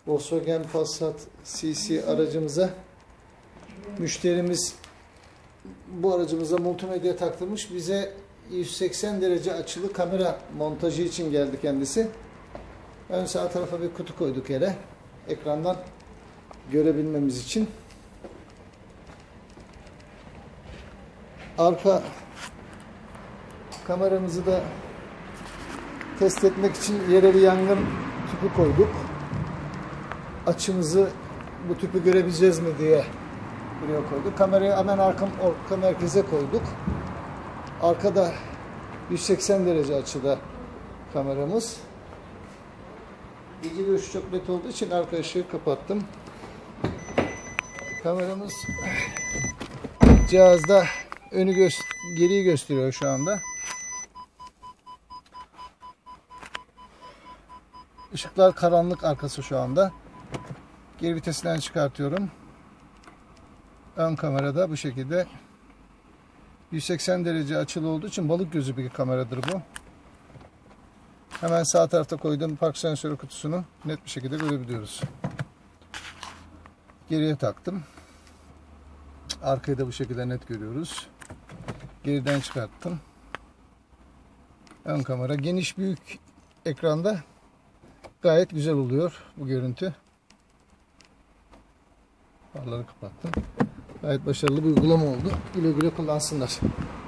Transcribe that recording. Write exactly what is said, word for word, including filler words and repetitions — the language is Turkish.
Volkswagen Passat C C aracımıza müşterimiz bu aracımıza multimedya taktırmış. Bize yüz seksen derece açılı kamera montajı için geldi kendisi. Ön sağ tarafa bir kutu koyduk yere. Ekrandan görebilmemiz için. Arka kameramızı da test etmek için yere bir yangın tüpü koyduk. Açımızı bu tüpü görebileceğiz mi diye buraya koyduk. Kamerayı hemen arka, arka merkeze koyduk. Arkada yüz seksen derece açıda kameramız. Gece görüşü çok net olduğu için arka ışığı kapattım. Kameramız cihazda önü göster geriyi gösteriyor şu anda. Işıklar karanlık arkası şu anda. Geri vitesinden çıkartıyorum. Ön kamerada bu şekilde yüz seksen derece açılı olduğu için balık gözü bir kameradır bu. Hemen sağ tarafta koyduğum park sensörü kutusunu net bir şekilde görebiliyoruz. Geriye taktım. Arkayı da bu şekilde net görüyoruz. Geriden çıkarttım. Ön kamera geniş büyük ekranda gayet güzel oluyor bu görüntü. Farları kapattım. Gayet başarılı bir uygulama oldu. Güle güle kullansınlar.